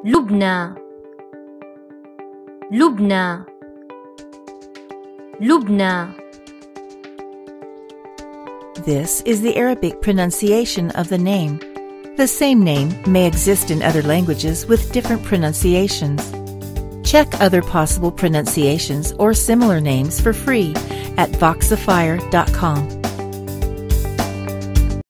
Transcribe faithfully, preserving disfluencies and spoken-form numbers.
لبنى لبنى لبنى. This is the Arabic pronunciation of the name. The same name may exist in other languages with different pronunciations. Check other possible pronunciations or similar names for free at voxifier dot com.